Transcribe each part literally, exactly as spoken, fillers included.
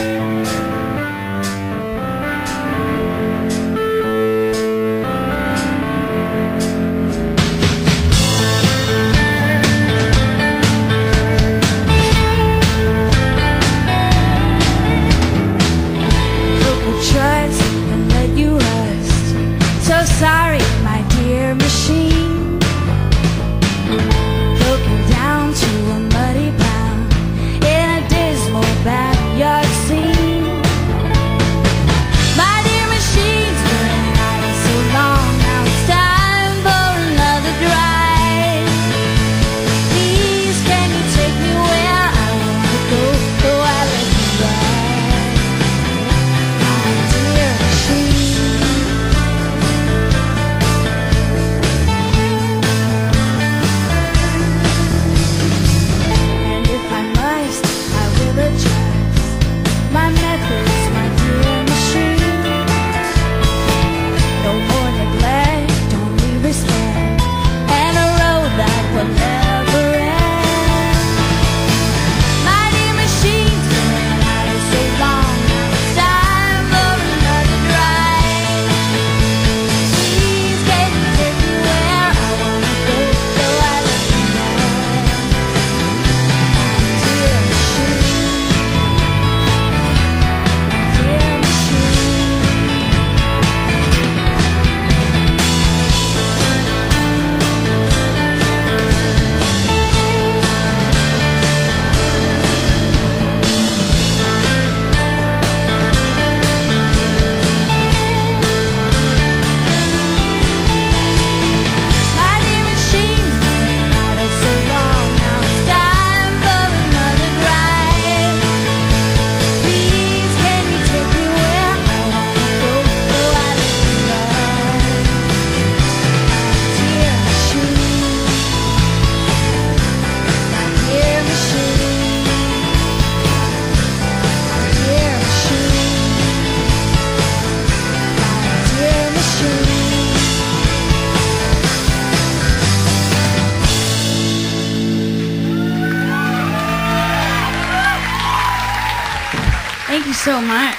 Thank you so much.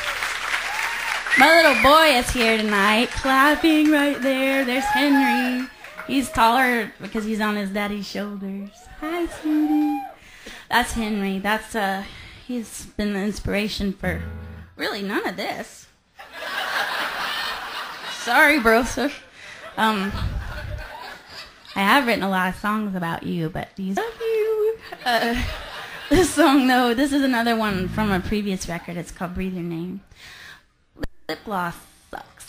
My little boy is here tonight, clapping right there. There's Henry. He's taller because he's on his daddy's shoulders. Hi, sweetie. That's Henry. That's uh, he's been the inspiration for really none of this. Sorry, bro. Um, I have written a lot of songs about you, but these love you. Uh, this song, though, this is another one from a previous record. It's called Breathe Your Name. Lip gloss sucks.